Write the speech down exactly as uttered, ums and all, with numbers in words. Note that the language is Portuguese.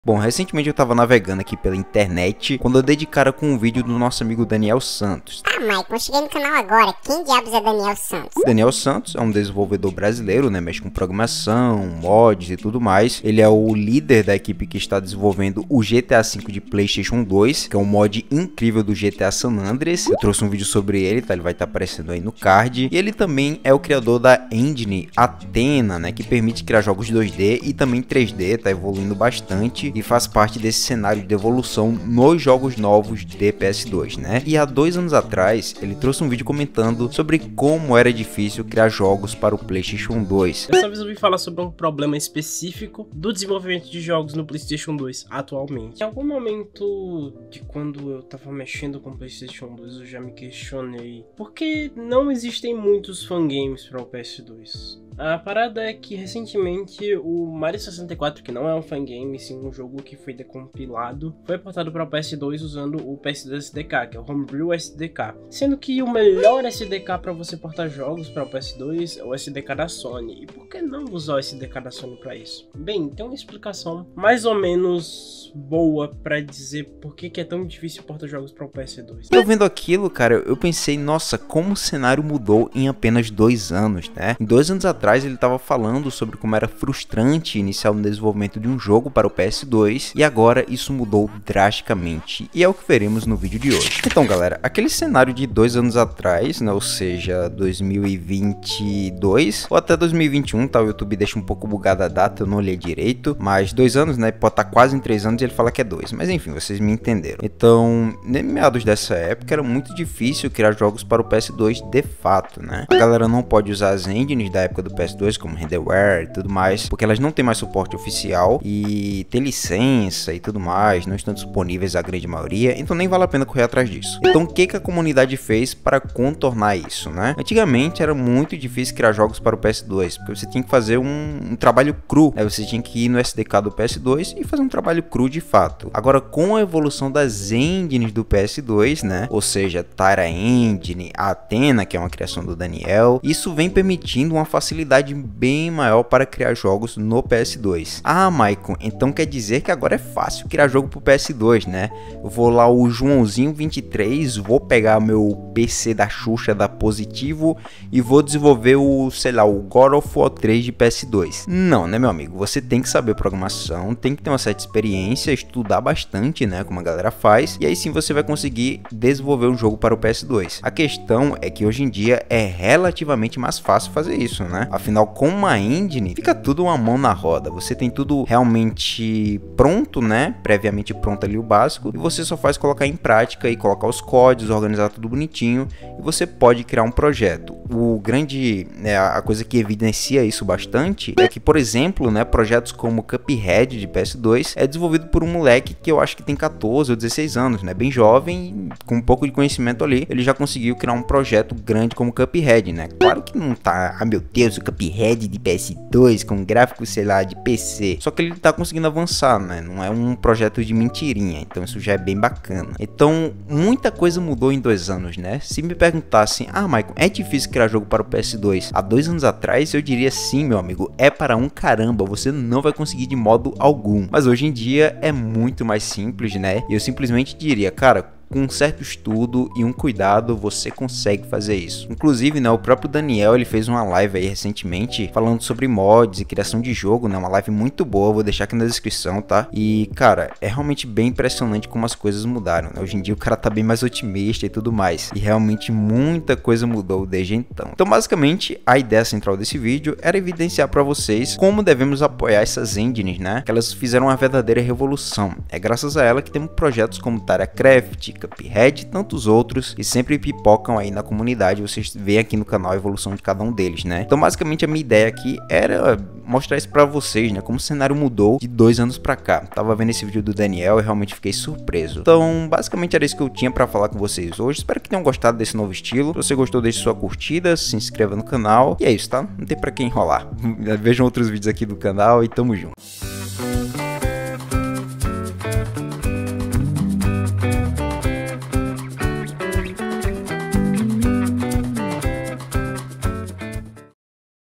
Bom, recentemente eu tava navegando aqui pela internet quando eu dei de cara com um vídeo do nosso amigo Daniel Santos. Ah, Mike, eu cheguei no canal agora. Quem diabos é Daniel Santos? Daniel Santos é um desenvolvedor brasileiro, né? Mexe com programação, mods e tudo mais. Ele é o líder da equipe que está desenvolvendo o G T A cinco de PlayStation dois, que é um mod incrível do G T A San Andreas. Eu trouxe um vídeo sobre ele, tá? Ele vai estar aparecendo aí no card. E ele também é o criador da engine Athena, né? Que permite criar jogos dois D e também três D, tá evoluindo bastante. E faz parte desse cenário de evolução nos jogos novos de P S dois, né? E há dois anos atrás, ele trouxe um vídeo comentando sobre como era difícil criar jogos para o PlayStation dois. Dessa vez eu vim falar sobre um problema específico do desenvolvimento de jogos no PlayStation dois atualmente. Em algum momento de quando eu tava mexendo com o PlayStation dois, eu já me questionei por que não existem muitos fangames para o P S dois. A parada é que recentemente o Mario sessenta e quatro, que não é um fangame, sim um jogo que foi decompilado, foi portado para o P S dois usando o P S dois S D K, que é o Homebrew S D K. Sendo que o melhor S D K para você portar jogos para o P S dois é o S D K da Sony. E por que não usar o S D K da Sony para isso? Bem, tem uma explicação mais ou menos boa para dizer por que, que é tão difícil portar jogos para o P S dois. Eu vendo aquilo, cara, eu pensei, nossa, como o cenário mudou em apenas dois anos, né? Em dois anos atrás ele estava falando sobre como era frustrante iniciar o desenvolvimento de um jogo para o P S dois e agora isso mudou drasticamente e é o que veremos no vídeo de hoje. Então galera, aquele cenário de dois anos atrás, né, ou seja, dois mil e vinte e dois ou até dois mil e vinte e um, tá? O YouTube deixa um pouco bugada a data, eu não olhei direito, mas dois anos, né, pode estar quase em três anos e ele fala que é dois, mas enfim, vocês me entenderam. Então, em meados dessa época era muito difícil criar jogos para o P S dois de fato, né? A galera não pode usar as engines da época do P S dois, como renderware e tudo mais, porque elas não têm mais suporte oficial e tem licença e tudo mais, não estão disponíveis a grande maioria, então nem vale a pena correr atrás disso. Então o que, que a comunidade fez para contornar isso, né? Antigamente era muito difícil criar jogos para o P S dois, porque você tinha que fazer um, um trabalho cru, né? Você tinha que ir no S D K do P S dois e fazer um trabalho cru de fato. Agora com a evolução das engines do P S dois, né? Ou seja, Tyra Engine, a Athena, que é uma criação do Daniel, isso vem permitindo uma facilidade bem maior para criar jogos no P S dois. Ah, Maicon, então quer dizer que agora é fácil criar jogo pro P S dois, né? Eu vou lá o Joãozinho vinte e três, vou pegar meu P C da Xuxa da Positivo e vou desenvolver o, sei lá, o God of War três de P S dois. Não, né, meu amigo? Você tem que saber programação, tem que ter uma certa experiência, estudar bastante, né, como a galera faz, e aí sim você vai conseguir desenvolver um jogo para o P S dois. A questão é que hoje em dia é relativamente mais fácil fazer isso, né? Afinal, com uma engine, fica tudo uma mão na roda. Você tem tudo realmente pronto, né? Previamente pronto ali o básico. E você só faz colocar em prática e colocar os códigos, organizar tudo bonitinho. E você pode criar um projeto. O grande, né, a coisa que evidencia isso bastante é que, por exemplo, né, projetos como Cuphead de P S dois é desenvolvido por um moleque que eu acho que tem quatorze ou dezesseis anos, né? Bem jovem, com um pouco de conhecimento ali. Ele já conseguiu criar um projeto grande como Cuphead, né? Claro que não tá, ah meu Deus, o Cuphead de P S dois com gráfico, sei lá, de P C. Só que ele tá conseguindo avançar, né? Não é um projeto de mentirinha, então isso já é bem bacana. Então, muita coisa mudou em dois anos, né? Se me perguntassem, ah, Michael, é difícil criar jogo para o P S dois? Há dois anos atrás, eu diria sim, meu amigo, é para um caramba, você não vai conseguir de modo algum. Mas hoje em dia é muito mais simples, né? E eu simplesmente diria, cara, com um certo estudo e um cuidado, você consegue fazer isso. Inclusive, né, o próprio Daniel, ele fez uma live aí recentemente falando sobre mods e criação de jogo, né, uma live muito boa, vou deixar aqui na descrição, tá? E, cara, é realmente bem impressionante como as coisas mudaram, né? Hoje em dia o cara tá bem mais otimista e tudo mais, e realmente muita coisa mudou desde então. Então, basicamente, a ideia central desse vídeo era evidenciar para vocês como devemos apoiar essas engines, né? Que elas fizeram uma verdadeira revolução. É graças a ela que temos projetos como TyraCraft, Cuphead e tantos outros que sempre pipocam aí na comunidade. Vocês veem aqui no canal a evolução de cada um deles, né? Então basicamente a minha ideia aqui era mostrar isso pra vocês, né? Como o cenário mudou de dois anos pra cá. Tava vendo esse vídeo do Daniel e realmente fiquei surpreso. Então basicamente era isso que eu tinha pra falar com vocês hoje. Espero que tenham gostado desse novo estilo. Se você gostou, deixe sua curtida, se inscreva no canal. E é isso, tá? Não tem pra quem enrolar. Vejam outros vídeos aqui do canal e tamo junto.